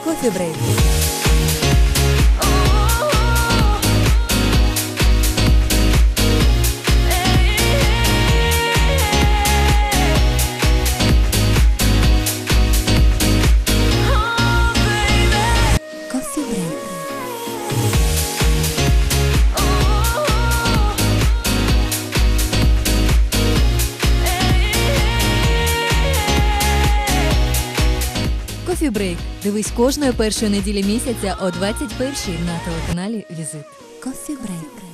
Кофі Брейк. Кофі Брейк. Кофі Брейк. Дивись кожної першої неділі місяця о 21-й на телеканалі Візит. Кофі Брейк.